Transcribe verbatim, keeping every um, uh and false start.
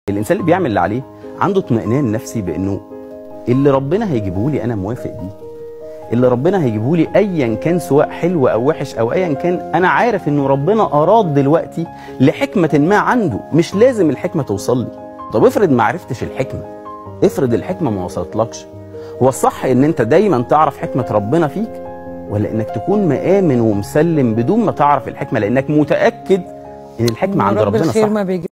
الانسان اللي بيعمل اللي عليه عنده اطمئنان نفسي بانه اللي ربنا هيجيبه لي انا موافق بيه، اللي ربنا هيجيبه لي ايا كان سواء حلو او وحش او ايا كان، انا عارف انه ربنا اراد دلوقتي لحكمه ما عنده، مش لازم الحكمه توصل لي. طب افرض ما عرفتش الحكمه، افرض الحكمه ما وصلتلكش، هو الصح ان انت دايما تعرف حكمه ربنا فيك، ولا انك تكون مآمن ومسلم بدون ما تعرف الحكمه لانك متاكد ان الحكمه عند ربنا صح؟